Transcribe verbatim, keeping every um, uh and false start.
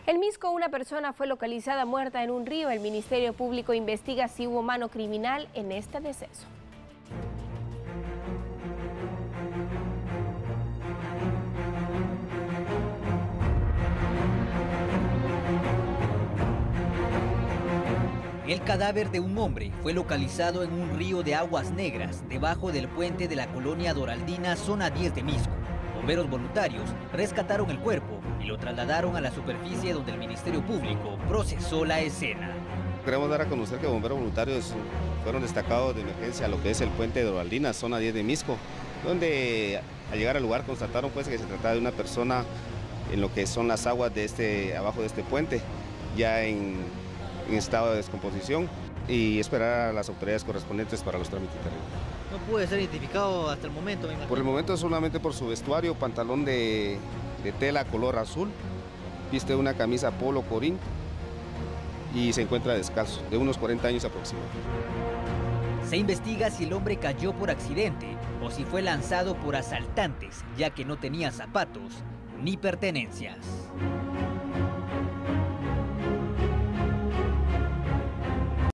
En Misco, una persona fue localizada muerta en un río. El Ministerio Público investiga si hubo mano criminal en este deceso. El cadáver de un hombre fue localizado en un río de aguas negras, debajo del puente de la colonia Doraldina, zona diez de Misco. Bomberos voluntarios rescataron el cuerpo y lo trasladaron a la superficie donde el Ministerio Público procesó la escena. Queremos dar a conocer que bomberos voluntarios fueron destacados de emergencia a lo que es el puente de Doraldina, zona diez de Misco, donde al llegar al lugar constataron pues que se trataba de una persona en lo que son las aguas de este, abajo de este puente, ya en, en estado de descomposición, y esperar a las autoridades correspondientes para los trámites de arreglo. No puede ser identificado hasta el momento, me imagino. Por el momento solamente por su vestuario, pantalón de, de tela color azul, viste una camisa polo corín y se encuentra descalzo, de unos cuarenta años aproximadamente. Se investiga si el hombre cayó por accidente o si fue lanzado por asaltantes, ya que no tenía zapatos ni pertenencias.